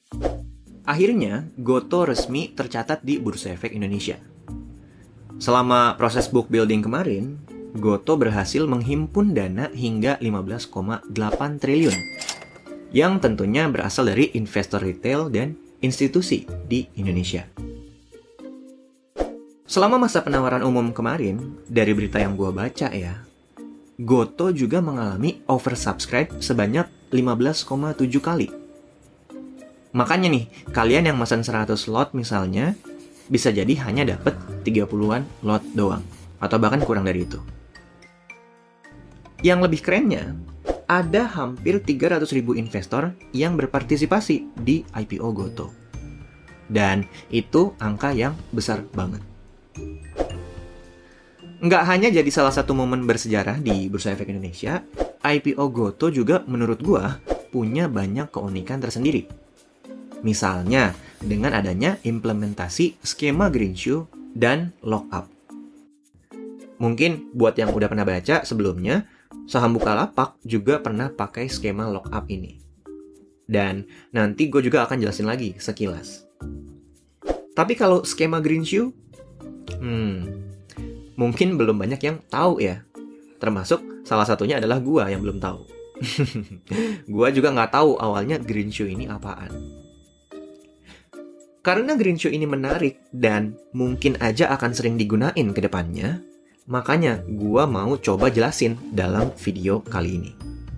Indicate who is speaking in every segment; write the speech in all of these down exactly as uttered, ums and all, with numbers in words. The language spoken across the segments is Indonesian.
Speaker 1: Akhirnya, Gotoh resmi tercatat di Bursa Efek Indonesia. Selama proses book building kemarin, Gotoh berhasil menghimpun dana hingga lima belas koma delapan triliun, yang tentunya berasal dari investor retail dan institusi di Indonesia. Selama masa penawaran umum kemarin, dari berita yang gue baca ya, Gotoh juga mengalami oversubscribe sebanyak lima belas koma tujuh kali. Makanya nih, kalian yang pesan seratus lot misalnya, bisa jadi hanya dapat tiga puluhan lot doang, atau bahkan kurang dari itu. Yang lebih kerennya, ada hampir tiga ratus ribu investor yang berpartisipasi di I P O Gotoh. Dan itu angka yang besar banget. Nggak hanya jadi salah satu momen bersejarah di Bursa Efek Indonesia, I P O Gotoh juga menurut gua punya banyak keunikan tersendiri. Misalnya, dengan adanya implementasi skema greenshoe dan lockup. Mungkin buat yang udah pernah baca sebelumnya, saham Bukalapak juga pernah pakai skema lockup ini. Dan nanti gue juga akan jelasin lagi sekilas. Tapi kalau skema greenshoe, hmm, mungkin belum banyak yang tahu ya. Termasuk salah satunya adalah gue yang belum tahu. Gue juga nggak tahu awalnya greenshoe ini apaan. Karena greenshoe ini menarik dan mungkin aja akan sering digunain ke depannya, makanya gua mau coba jelasin dalam video kali ini.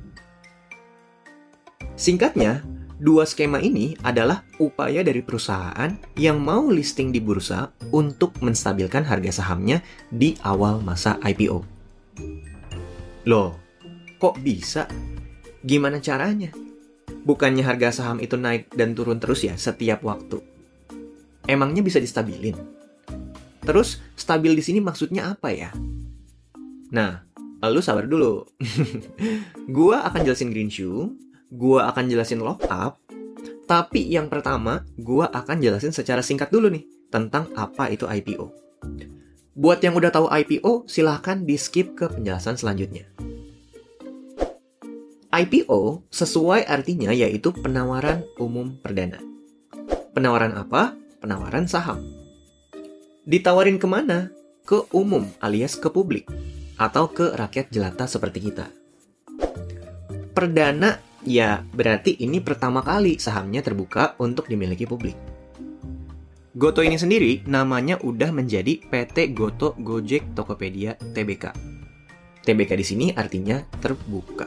Speaker 1: Singkatnya, dua skema ini adalah upaya dari perusahaan yang mau listing di bursa untuk menstabilkan harga sahamnya di awal masa I P O. Loh, kok bisa? Gimana caranya? Bukannya harga saham itu naik dan turun terus ya setiap waktu? Emangnya bisa distabilin? Terus, stabil di sini maksudnya apa ya? Nah, lu sabar dulu. Gua akan jelasin greenshoe, gua akan jelasin lockup, tapi yang pertama, gua akan jelasin secara singkat dulu nih, tentang apa itu I P O. Buat yang udah tahu I P O, silahkan di-skip ke penjelasan selanjutnya. I P O sesuai artinya yaitu penawaran umum perdana. Penawaran apa? Penawaran saham. Ditawarin kemana? Ke umum alias ke publik, atau ke rakyat jelata seperti kita. Perdana, ya berarti ini pertama kali sahamnya terbuka untuk dimiliki publik. Gotoh ini sendiri namanya udah menjadi P T Gotoh Gojek Tokopedia T B K. T B K di sini artinya terbuka.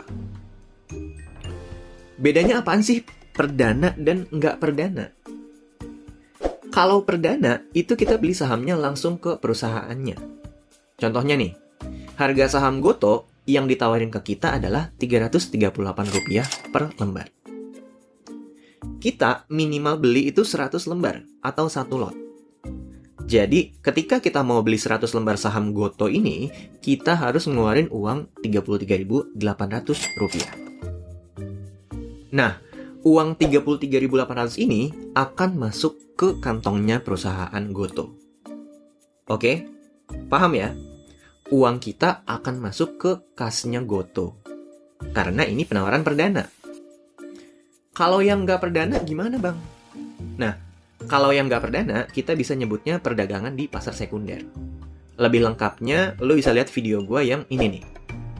Speaker 1: Bedanya apaan sih perdana dan nggak perdana? Kalau perdana, itu kita beli sahamnya langsung ke perusahaannya. Contohnya nih, harga saham Gotoh yang ditawarin ke kita adalah tiga ratus tiga puluh delapan rupiah per lembar. Kita minimal beli itu seratus lembar atau satu lot. Jadi, ketika kita mau beli seratus lembar saham Gotoh ini, kita harus ngeluarin uang tiga puluh tiga ribu delapan ratus rupiah. Nah, uang tiga puluh tiga ribu delapan ratus ini akan masuk ke kantongnya perusahaan Gotoh. Oke, paham ya? Uang kita akan masuk ke kasnya Gotoh. Karena ini penawaran perdana. Kalau yang nggak perdana gimana bang? Nah, kalau yang nggak perdana, kita bisa nyebutnya perdagangan di pasar sekunder. Lebih lengkapnya, lo bisa lihat video gue yang ini nih.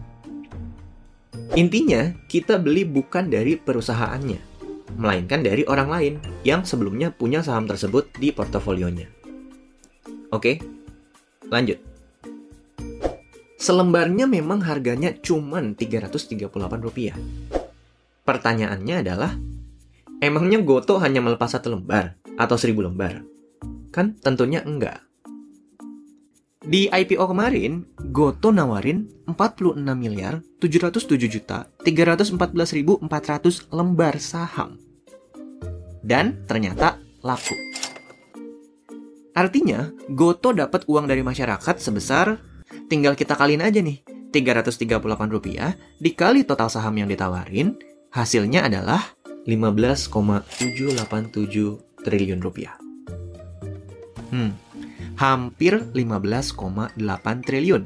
Speaker 1: Intinya, kita beli bukan dari perusahaannya, melainkan dari orang lain yang sebelumnya punya saham tersebut di portofolionya. Oke, lanjut. Selembarnya memang harganya cuma tiga ratus tiga puluh delapan rupiah. Pertanyaannya adalah, emangnya Gotoh hanya melepas satu lembar atau seribu lembar? Kan tentunya enggak. Di I P O kemarin, Gotoh nawarin empat puluh enam miliar tujuh ratus tujuh juta tiga ratus empat belas ribu empat ratus lembar saham. Dan ternyata laku. Artinya, Gotoh dapat uang dari masyarakat sebesar, tinggal kita kaliin aja nih, tiga ratus tiga puluh delapan rupiah dikali total saham yang ditawarin, hasilnya adalah lima belas koma tujuh delapan tujuh triliun rupiah. Hmm, hampir lima belas koma delapan triliun.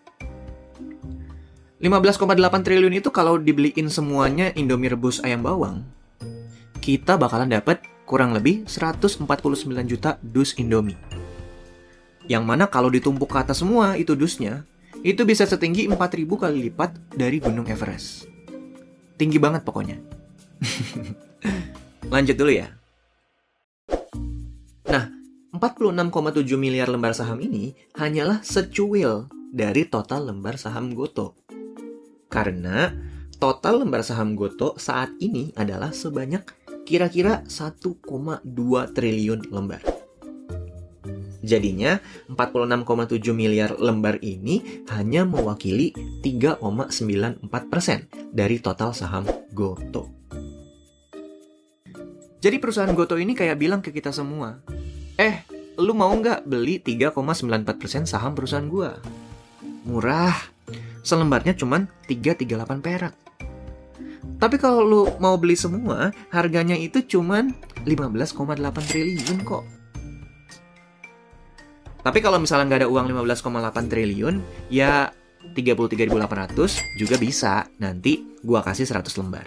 Speaker 1: lima belas koma delapan triliun itu kalau dibeliin semuanya Indomie rebus ayam bawang, kita bakalan dapat kurang lebih seratus empat puluh sembilan juta dus Indomie. Yang mana kalau ditumpuk ke atas semua itu dusnya, itu bisa setinggi empat ribu kali lipat dari Gunung Everest. Tinggi banget pokoknya. Lanjut dulu ya. Nah, empat puluh enam koma tujuh miliar lembar saham ini hanyalah secuil dari total lembar saham Gotoh. Karena total lembar saham Gotoh saat ini adalah sebanyak kira-kira satu koma dua triliun lembar. Jadinya, empat puluh enam koma tujuh miliar lembar ini hanya mewakili tiga koma sembilan empat persen dari total saham Gotoh. Jadi perusahaan Gotoh ini kayak bilang ke kita semua, eh, lu mau nggak beli tiga koma sembilan empat persen saham perusahaan gua? Murah, selembarnya cuma tiga ratus tiga puluh delapan perak. Tapi kalau lu mau beli semua, harganya itu cuma lima belas koma delapan triliun kok. Tapi kalau misalnya nggak ada uang lima belas koma delapan triliun, ya tiga puluh tiga ribu delapan ratus juga bisa. Nanti gua kasih seratus lembar.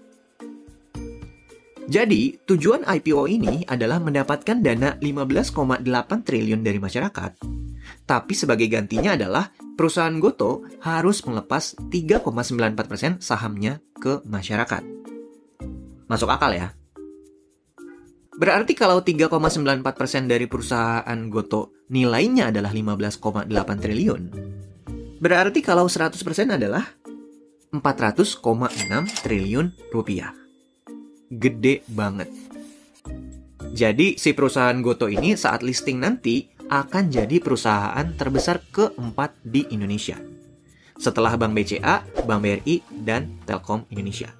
Speaker 1: Jadi, tujuan I P O ini adalah mendapatkan dana lima belas koma delapan triliun dari masyarakat. Tapi sebagai gantinya adalah perusahaan Gotoh harus melepas tiga koma sembilan empat persen sahamnya ke masyarakat. Masuk akal ya? Berarti kalau tiga koma sembilan empat persen dari perusahaan Gotoh nilainya adalah lima belas koma delapan triliun, berarti kalau seratus persen adalah empat ratus koma enam triliun rupiah. Gede banget. Jadi si perusahaan Gotoh ini saat listing nanti akan jadi perusahaan terbesar keempat di Indonesia. Setelah Bank B C A, Bank B R I, dan Telkom Indonesia.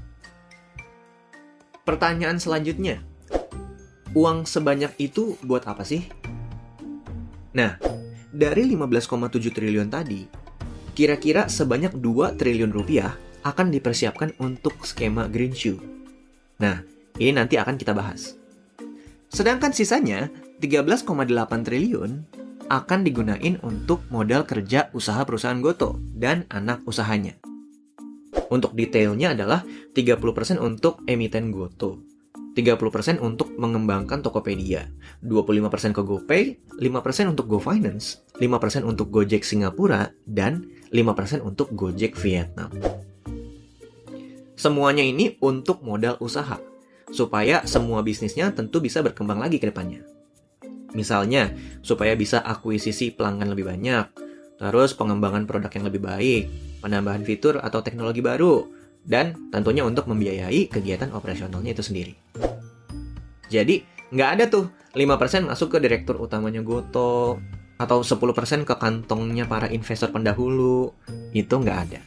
Speaker 1: Pertanyaan selanjutnya, uang sebanyak itu buat apa sih? Nah, dari lima belas koma tujuh triliun tadi, kira-kira sebanyak dua triliun rupiah akan dipersiapkan untuk skema Green Shoe. Nah, ini nanti akan kita bahas. Sedangkan sisanya, tiga belas koma delapan triliun akan digunain untuk modal kerja usaha perusahaan Gotoh dan anak usahanya. Untuk detailnya adalah tiga puluh persen untuk emiten Gotoh, tiga puluh persen untuk mengembangkan Tokopedia, dua puluh lima persen ke GoPay, lima persen untuk GoFinance, lima persen untuk Gojek Singapura, dan lima persen untuk Gojek Vietnam. Semuanya ini untuk modal usaha, supaya semua bisnisnya tentu bisa berkembang lagi ke depannya. Misalnya, supaya bisa akuisisi pelanggan lebih banyak, terus pengembangan produk yang lebih baik, penambahan fitur atau teknologi baru, dan tentunya untuk membiayai kegiatan operasionalnya itu sendiri. Jadi, nggak ada tuh lima persen masuk ke direktur utamanya Gotoh, atau sepuluh persen ke kantongnya para investor pendahulu. Itu nggak ada.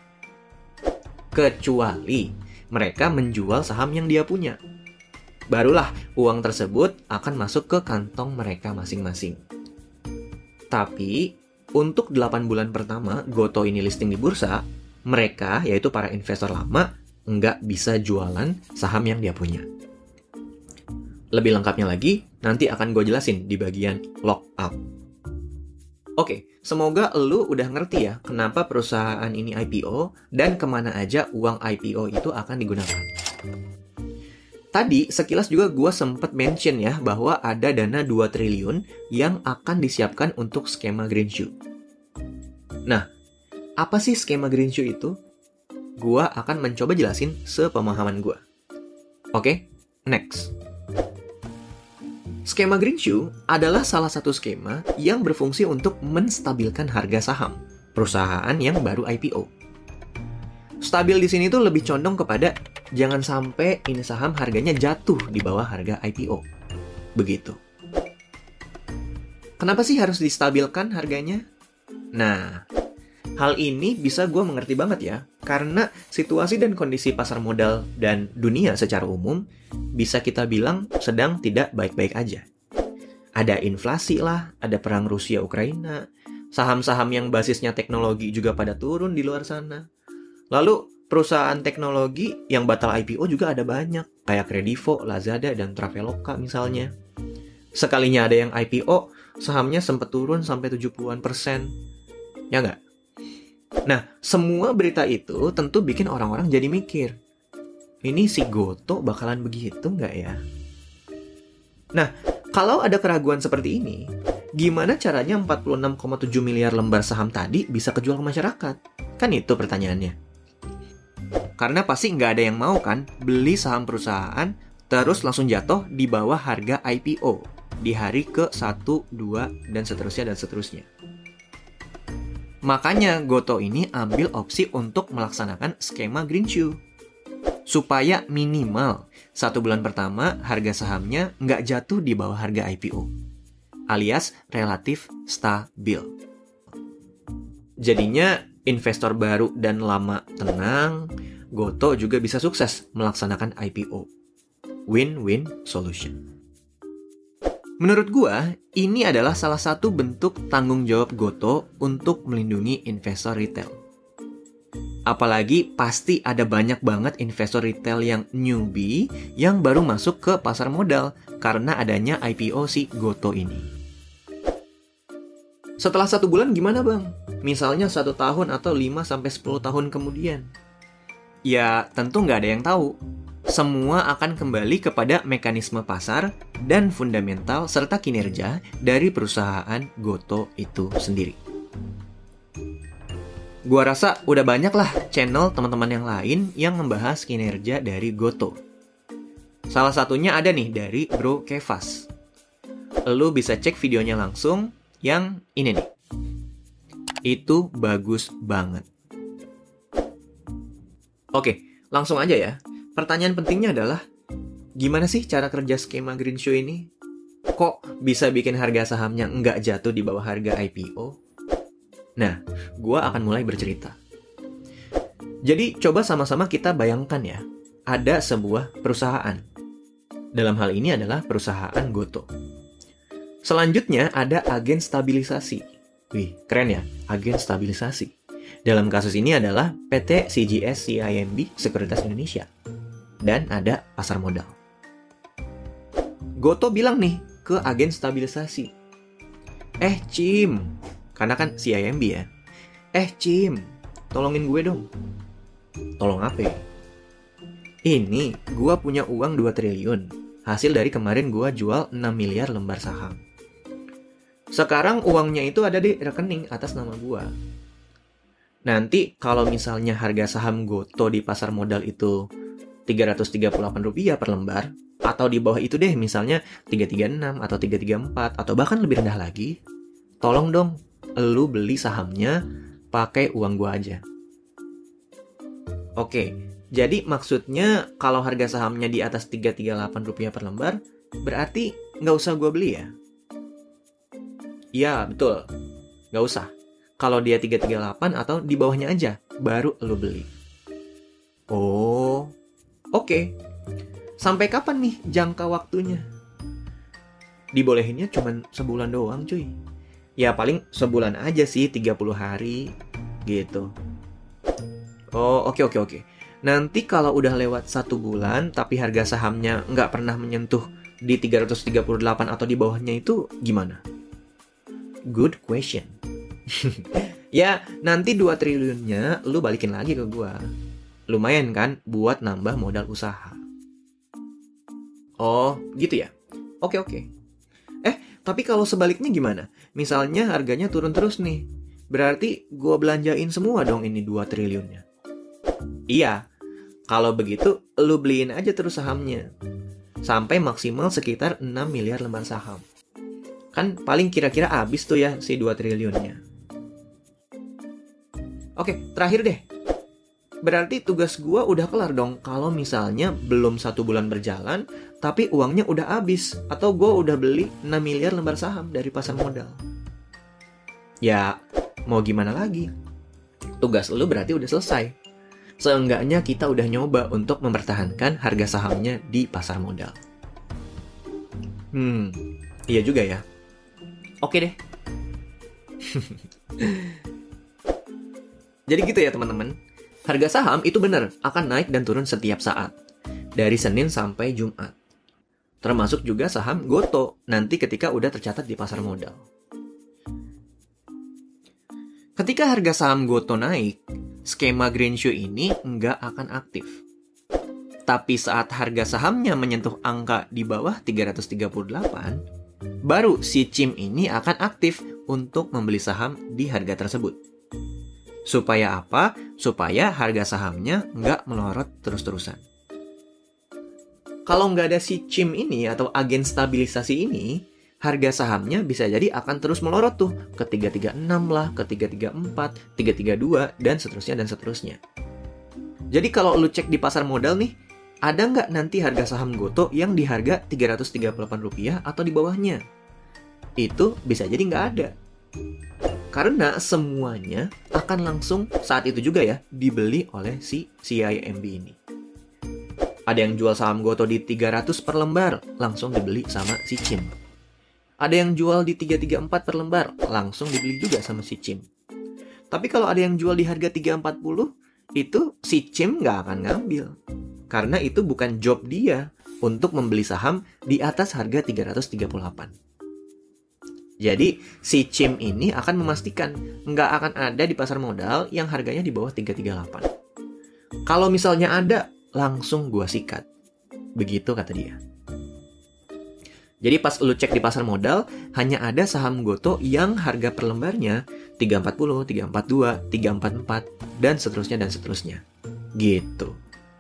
Speaker 1: Kecuali mereka menjual saham yang dia punya. Barulah uang tersebut akan masuk ke kantong mereka masing-masing. Tapi, untuk delapan bulan pertama Gotoh ini listing di bursa, mereka, yaitu para investor lama, nggak bisa jualan saham yang dia punya. Lebih lengkapnya lagi, nanti akan gue jelasin di bagian lockup. Oke, semoga lu udah ngerti ya kenapa perusahaan ini I P O dan kemana aja uang I P O itu akan digunakan. Tadi sekilas juga gue sempat mention ya bahwa ada dana dua triliun yang akan disiapkan untuk skema Green Shoe. Nah, apa sih skema Green Shoe itu? Gue akan mencoba jelasin sepemahaman gue. Oke, next. Skema Green Shoe adalah salah satu skema yang berfungsi untuk menstabilkan harga saham perusahaan yang baru I P O. Stabil di sini tuh lebih condong kepada jangan sampai ini saham harganya jatuh di bawah harga I P O. Begitu. Kenapa sih harus distabilkan harganya? Nah, hal ini bisa gue mengerti banget ya, karena situasi dan kondisi pasar modal dan dunia secara umum bisa kita bilang sedang tidak baik-baik aja. Ada inflasi lah, ada perang Rusia-Ukraina, saham-saham yang basisnya teknologi juga pada turun di luar sana. Lalu perusahaan teknologi yang batal I P O juga ada banyak, kayak Kredivo, Lazada, dan Traveloka misalnya. Sekalinya ada yang I P O, sahamnya sempat turun sampai tujuh puluhan persen. Ya nggak? Nah, semua berita itu tentu bikin orang-orang jadi mikir, ini si Gotoh bakalan begitu nggak ya? Nah, kalau ada keraguan seperti ini, gimana caranya empat puluh enam koma tujuh miliar lembar saham tadi bisa kejual ke masyarakat? Kan itu pertanyaannya. Karena pasti nggak ada yang mau kan beli saham perusahaan terus langsung jatuh di bawah harga I P O di hari ke satu, dua, dan seterusnya dan seterusnya. Makanya Gotoh ini ambil opsi untuk melaksanakan skema greenshoe. Supaya minimal satu bulan pertama harga sahamnya nggak jatuh di bawah harga I P O. Alias relatif stabil. Jadinya investor baru dan lama tenang, Gotoh juga bisa sukses melaksanakan I P O. Win-win solution. Menurut gua, ini adalah salah satu bentuk tanggung jawab Gotoh untuk melindungi investor retail. Apalagi pasti ada banyak banget investor retail yang newbie yang baru masuk ke pasar modal karena adanya I P O si Gotoh ini. Setelah satu bulan gimana bang? Misalnya satu tahun atau lima sampai sepuluh tahun kemudian? Ya tentu nggak ada yang tahu. Semua akan kembali kepada mekanisme pasar dan fundamental serta kinerja dari perusahaan Gotoh itu sendiri. Gua rasa udah banyak lah channel teman-teman yang lain yang membahas kinerja dari Gotoh. Salah satunya ada nih dari Bro Kevas. Lu bisa cek videonya langsung yang ini nih. Itu bagus banget. Oke, langsung aja ya. Pertanyaan pentingnya adalah, gimana sih cara kerja skema greenshoe ini? Kok bisa bikin harga sahamnya nggak jatuh di bawah harga I P O? Nah, gua akan mulai bercerita. Jadi, coba sama-sama kita bayangkan ya, ada sebuah perusahaan. Dalam hal ini adalah perusahaan Gotoh. Selanjutnya ada agen stabilisasi. Wih, keren ya, agen stabilisasi. Dalam kasus ini adalah P T C G S C I M B Sekuritas Indonesia. Dan ada pasar modal. Gotoh bilang nih ke agen stabilisasi. Eh, Cim. Karena kan C I M B ya. Eh, Cim. Tolongin gue dong. Tolong apa? Ini, gue punya uang dua triliun. Hasil dari kemarin gue jual enam miliar lembar saham. Sekarang uangnya itu ada di rekening atas nama gue. Nanti kalau misalnya harga saham Gotoh di pasar modal itu tiga ratus tiga puluh delapan rupiah per lembar, atau di bawah itu deh misalnya tiga ratus tiga puluh enam atau tiga ratus tiga puluh empat atau bahkan lebih rendah lagi, tolong dong lu beli sahamnya pakai uang gua aja. Oke, jadi maksudnya kalau harga sahamnya di atas tiga ratus tiga puluh delapan rupiah per lembar, berarti nggak usah gua beli ya? Iya, betul. Nggak usah. Kalau dia tiga ratus tiga puluh delapan atau di bawahnya aja, baru lu beli. Oh, oke. Sampai kapan nih jangka waktunya? Dibolehinnya cuma sebulan doang, cuy. Ya paling sebulan aja sih, tiga puluh hari gitu. Oh, oke oke oke. Nanti kalau udah lewat satu bulan tapi harga sahamnya nggak pernah menyentuh di tiga ratus tiga puluh delapan atau di bawahnya itu gimana? Good question. Ya, nanti dua triliunnya lu balikin lagi ke gua. Lumayan kan buat nambah modal usaha. Oh, gitu ya? Oke, oke. Eh, tapi kalau sebaliknya gimana? Misalnya harganya turun terus nih. Berarti gua belanjain semua dong ini dua triliunnya. Iya. Kalau begitu, lu beliin aja terus sahamnya. Sampai maksimal sekitar enam miliar lembar saham. Kan paling kira-kira habis tuh ya si dua triliunnya. Oke, terakhir deh. Berarti tugas gua udah kelar dong kalau misalnya belum satu bulan berjalan, tapi uangnya udah habis. Atau gua udah beli enam miliar lembar saham dari pasar modal. Ya, mau gimana lagi? Tugas lu berarti udah selesai. Seenggaknya kita udah nyoba untuk mempertahankan harga sahamnya di pasar modal. Hmm, iya juga ya. Oke deh. Jadi gitu ya teman-teman. Harga saham itu benar akan naik dan turun setiap saat. Dari Senin sampai Jumat. Termasuk juga saham Gotoh nanti ketika udah tercatat di pasar modal. Ketika harga saham Gotoh naik, skema greenshoe ini nggak akan aktif. Tapi saat harga sahamnya menyentuh angka di bawah tiga ratus tiga puluh delapan, baru si Chim ini akan aktif untuk membeli saham di harga tersebut. Supaya apa? Supaya harga sahamnya nggak melorot terus-terusan. Kalau nggak ada si Chim ini atau agen stabilisasi ini, harga sahamnya bisa jadi akan terus melorot tuh ke tiga tiga enam lah, ke tiga tiga empat, tiga tiga dua, dan seterusnya dan seterusnya. Jadi kalau lu cek di pasar modal nih, ada nggak nanti harga saham Gotoh yang di harga tiga ratus tiga puluh delapan rupiah atau di bawahnya? Itu bisa jadi nggak ada. Karena semuanya akan langsung saat itu juga ya dibeli oleh si C I M B ini. Ada yang jual saham Gotoh di tiga ratus per lembar, langsung dibeli sama si Chim. Ada yang jual di tiga tiga empat per lembar, langsung dibeli juga sama si Chim. Tapi kalau ada yang jual di harga tiga empat puluh, itu si Chim nggak akan ngambil. Karena itu bukan job dia untuk membeli saham di atas harga tiga ratus tiga puluh delapan. Jadi, si Chim ini akan memastikan nggak akan ada di pasar modal yang harganya di bawah tiga tiga delapan. Kalau misalnya ada, langsung gua sikat. Begitu kata dia. Jadi pas lu cek di pasar modal, hanya ada saham Gotoh yang harga per lembarnya tiga empat puluh, tiga empat dua, tiga empat empat, dan seterusnya dan seterusnya. Gitu.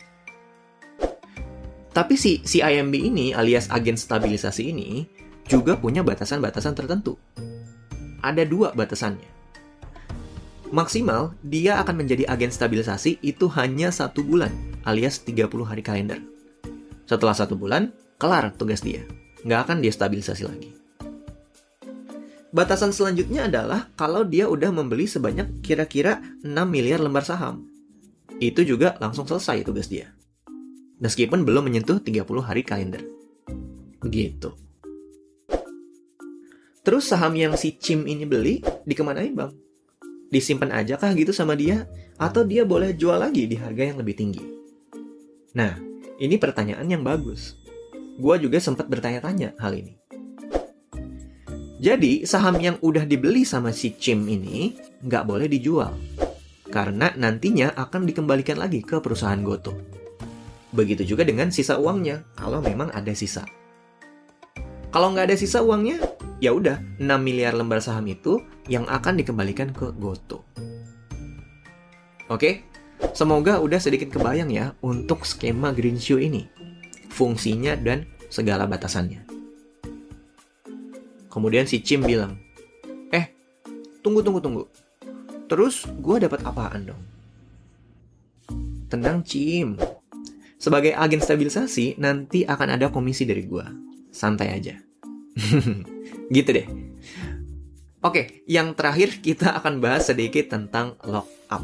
Speaker 1: Tapi si C I M B ini alias agen stabilisasi ini juga punya batasan-batasan tertentu. Ada dua batasannya. Maksimal, dia akan menjadi agen stabilisasi itu hanya satu bulan, alias tiga puluh hari kalender. Setelah satu bulan, kelar tugas dia. Nggak akan dia stabilisasi lagi. Batasan selanjutnya adalah kalau dia udah membeli sebanyak kira-kira enam miliar lembar saham. Itu juga langsung selesai tugas dia. Meskipun belum menyentuh tiga puluh hari kalender. Begitu. Terus saham yang si Chim ini beli, dikemanain bang? Disimpan aja kah gitu sama dia? Atau dia boleh jual lagi di harga yang lebih tinggi? Nah, ini pertanyaan yang bagus. Gua juga sempat bertanya-tanya hal ini. Jadi, saham yang udah dibeli sama si Chim ini nggak boleh dijual. Karena nantinya akan dikembalikan lagi ke perusahaan Gotoh. Begitu juga dengan sisa uangnya, kalau memang ada sisa. Kalau nggak ada sisa uangnya, ya udah enam miliar lembar saham itu yang akan dikembalikan ke Gotoh. Oke, semoga udah sedikit kebayang ya untuk skema Greenshoe ini, fungsinya dan segala batasannya. Kemudian si Chim bilang, eh, tunggu, tunggu, tunggu. Terus gue dapat apaan dong? Tenang Chim, sebagai agen stabilisasi nanti akan ada komisi dari gue. Santai aja. Gitu deh. Oke, yang terakhir kita akan bahas sedikit tentang lockup.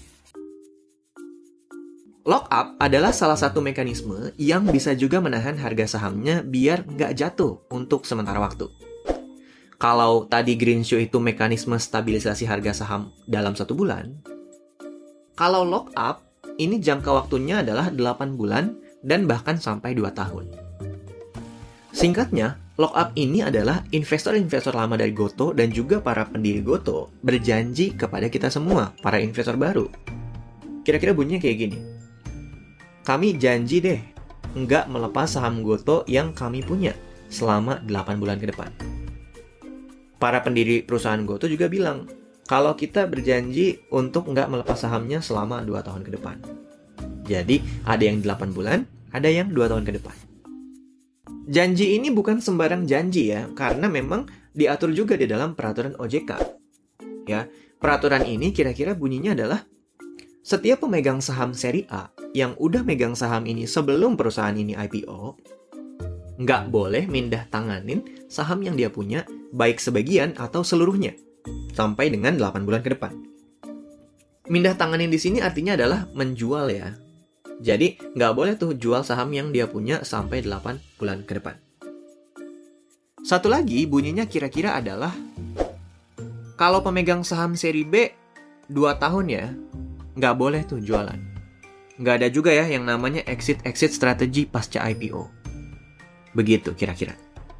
Speaker 1: Lockup adalah salah satu mekanisme yang bisa juga menahan harga sahamnya biar nggak jatuh untuk sementara waktu. Kalau tadi Greenshoe itu mekanisme stabilisasi harga saham dalam satu bulan, kalau lockup ini jangka waktunya adalah delapan bulan dan bahkan sampai dua tahun. Singkatnya, lockup ini adalah investor-investor lama dari Gotoh dan juga para pendiri Gotoh berjanji kepada kita semua, para investor baru. Kira-kira bunyinya kayak gini. Kami janji deh, nggak melepas saham Gotoh yang kami punya selama delapan bulan ke depan. Para pendiri perusahaan Gotoh juga bilang, kalau kita berjanji untuk nggak melepas sahamnya selama dua tahun ke depan. Jadi, ada yang delapan bulan, ada yang dua tahun ke depan. Janji ini bukan sembarang janji ya, karena memang diatur juga di dalam peraturan O J K. Ya, peraturan ini kira-kira bunyinya adalah setiap pemegang saham seri A yang udah megang saham ini sebelum perusahaan ini I P O, nggak boleh mindah tanganin saham yang dia punya, baik sebagian atau seluruhnya, sampai dengan delapan bulan ke depan. Mindah tanganin di sini artinya adalah menjual ya. Jadi, nggak boleh tuh jual saham yang dia punya sampai delapan bulan ke depan. Satu lagi bunyinya kira-kira adalah kalau pemegang saham seri B dua tahun ya, nggak boleh tuh jualan. Nggak ada juga ya yang namanya exit-exit strategi pasca I P O. Begitu kira-kira.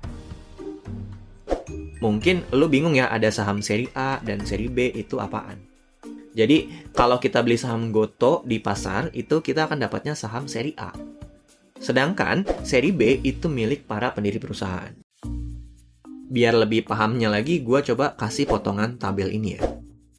Speaker 1: Mungkin lo bingung ya ada saham seri A dan seri B itu apaan. Jadi kalau kita beli saham Gotoh di pasar itu kita akan dapatnya saham seri A. Sedangkan seri B itu milik para pendiri perusahaan. Biar lebih pahamnya lagi, gue coba kasih potongan tabel ini ya.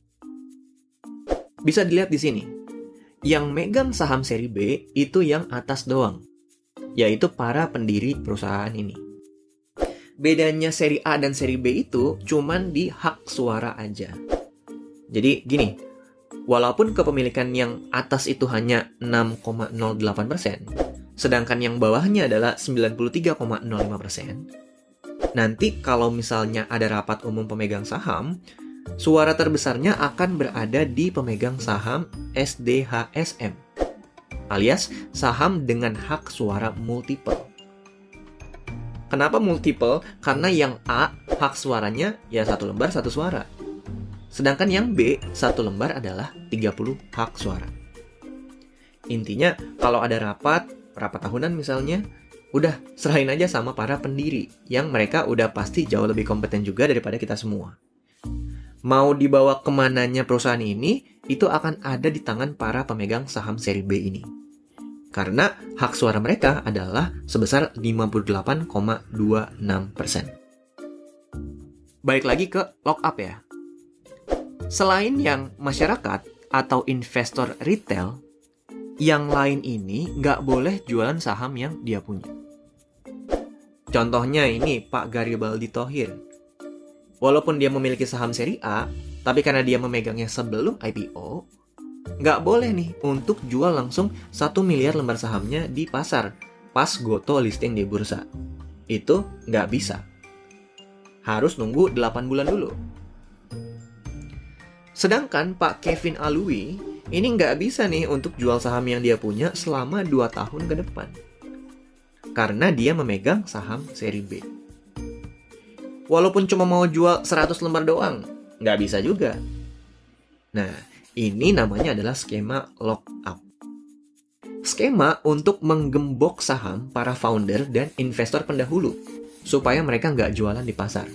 Speaker 1: Bisa dilihat di sini. Yang megang saham seri B itu yang atas doang, yaitu para pendiri perusahaan ini. Bedanya seri A dan seri B itu cuman di hak suara aja. Jadi gini, walaupun kepemilikan yang atas itu hanya enam koma nol delapan persen, sedangkan yang bawahnya adalah sembilan puluh tiga koma nol lima persen, nanti kalau misalnya ada rapat umum pemegang saham, suara terbesarnya akan berada di pemegang saham S D H S M, alias saham dengan hak suara multiple. Kenapa multiple? Karena yang A, hak suaranya ya satu lembar satu suara. Sedangkan yang B, satu lembar adalah tiga puluh hak suara. Intinya, kalau ada rapat, rapat tahunan misalnya, udah serahin aja sama para pendiri, yang mereka udah pasti jauh lebih kompeten juga daripada kita semua. Mau dibawa kemananya perusahaan ini, itu akan ada di tangan para pemegang saham seri B ini. Karena hak suara mereka adalah sebesar lima puluh delapan koma dua enam persen. Balik lagi ke lockup ya. Selain yang masyarakat atau investor retail, yang lain ini nggak boleh jualan saham yang dia punya. Contohnya ini Pak Garibaldi Thohir. Walaupun dia memiliki saham seri A, tapi karena dia memegangnya sebelum I P O, nggak boleh nih untuk jual langsung satu miliar lembar sahamnya di pasar pas Gotoh listing di bursa. Itu nggak bisa. Harus nunggu delapan bulan dulu. Sedangkan Pak Kevin Alui ini nggak bisa nih untuk jual saham yang dia punya selama dua tahun ke depan. Karena dia memegang saham seri B. Walaupun cuma mau jual seratus lembar doang, nggak bisa juga. Nah, ini namanya adalah skema lockup. Skema untuk menggembok saham para founder dan investor pendahulu, supaya mereka nggak jualan di pasar.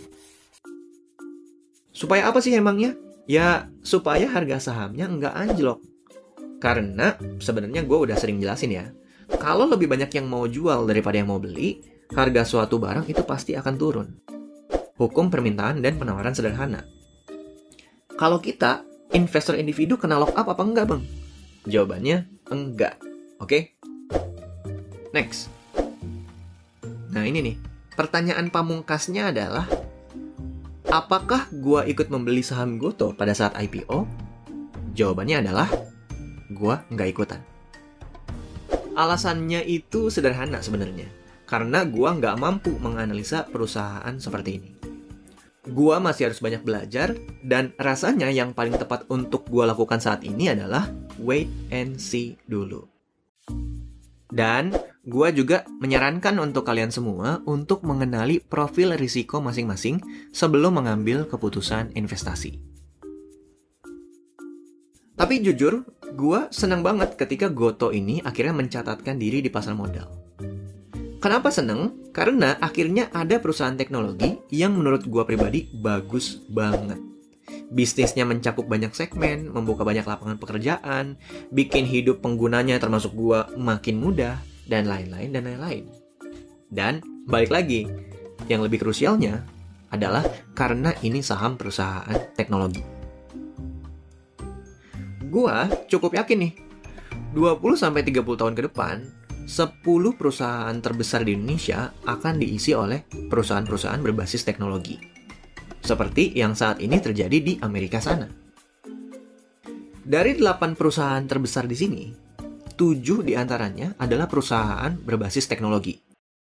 Speaker 1: Supaya apa sih emangnya? Ya, supaya harga sahamnya nggak anjlok. Karena sebenarnya gue udah sering jelasin ya, kalau lebih banyak yang mau jual daripada yang mau beli, harga suatu barang itu pasti akan turun. Hukum permintaan dan penawaran sederhana. Kalau kita, investor individu kena lockup apa enggak, Bang? Jawabannya enggak. Oke? Okay? Next. Nah, ini nih. Pertanyaan pamungkasnya adalah, apakah gua ikut membeli saham Gotoh pada saat I P O? Jawabannya adalah, gua nggak ikutan. Alasannya itu sederhana sebenarnya. Karena gua nggak mampu menganalisa perusahaan seperti ini. Gua masih harus banyak belajar, dan rasanya yang paling tepat untuk gua lakukan saat ini adalah wait and see dulu. Dan gua juga menyarankan untuk kalian semua untuk mengenali profil risiko masing-masing sebelum mengambil keputusan investasi. Tapi jujur, gua senang banget ketika Gotoh ini akhirnya mencatatkan diri di pasar modal. Kenapa seneng? Karena akhirnya ada perusahaan teknologi yang menurut gua pribadi bagus banget. Bisnisnya mencakup banyak segmen, membuka banyak lapangan pekerjaan, bikin hidup penggunanya termasuk gua makin mudah, dan lain-lain dan lain-lain. Dan balik lagi, yang lebih krusialnya adalah karena ini saham perusahaan teknologi. Gua cukup yakin nih, dua puluh sampai tiga puluh tahun ke depan, sepuluh perusahaan terbesar di Indonesia akan diisi oleh perusahaan-perusahaan berbasis teknologi. Seperti yang saat ini terjadi di Amerika sana. Dari delapan perusahaan terbesar di sini, tujuh diantaranya adalah perusahaan berbasis teknologi.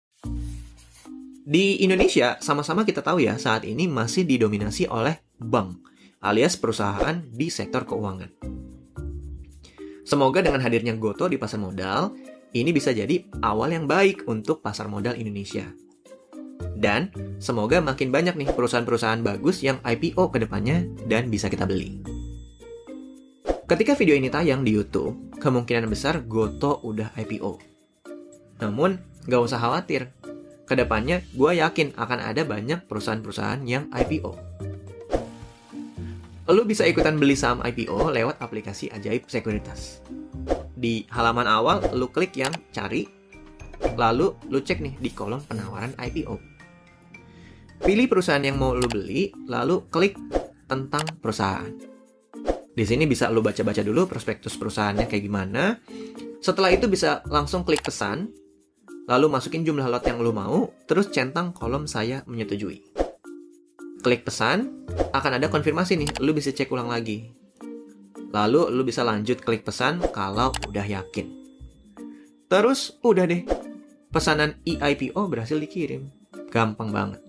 Speaker 1: Di Indonesia, sama-sama kita tahu ya, saat ini masih didominasi oleh bank, alias perusahaan di sektor keuangan. Semoga dengan hadirnya Gotoh di pasar modal, ini bisa jadi awal yang baik untuk pasar modal Indonesia. Dan semoga makin banyak nih perusahaan-perusahaan bagus yang I P O ke depannya dan bisa kita beli. Ketika video ini tayang di YouTube, kemungkinan besar Gotoh udah I P O. Namun, gak usah khawatir. Kedepannya, gue yakin akan ada banyak perusahaan-perusahaan yang I P O. Lu bisa ikutan beli saham I P O lewat aplikasi Ajaib Sekuritas. Di halaman awal, lu klik yang cari, Lalu lu cek nih di kolom penawaran I P O. Pilih perusahaan yang mau lu beli, lalu klik tentang perusahaan. Di sini bisa lu baca-baca dulu prospektus perusahaannya kayak gimana. Setelah itu bisa langsung klik pesan, lalu masukin jumlah lot yang lu mau, terus centang kolom saya menyetujui. Klik pesan, akan ada konfirmasi nih, lu bisa cek ulang lagi. Lalu lu bisa lanjut klik pesan kalau udah yakin. Terus udah deh, pesanan e I P O berhasil dikirim. Gampang banget.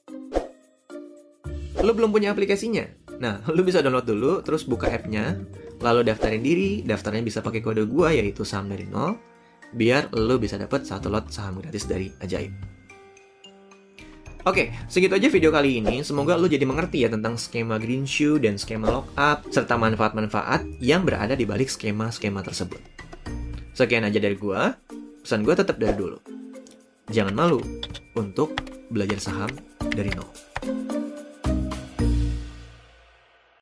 Speaker 1: Lu belum punya aplikasinya? Nah, lu bisa download dulu, terus buka app-nya, lalu daftarin diri. Daftarnya bisa pakai kode gua, yaitu saham dari nol, biar lu bisa dapat satu lot saham gratis dari Ajaib. Oke, segitu aja video kali ini. Semoga lu jadi mengerti ya tentang skema greenshoe dan skema lockup, serta manfaat-manfaat yang berada di balik skema-skema tersebut. Sekian aja dari gua. Pesan gua tetap dari dulu. Jangan malu untuk belajar saham dari nol.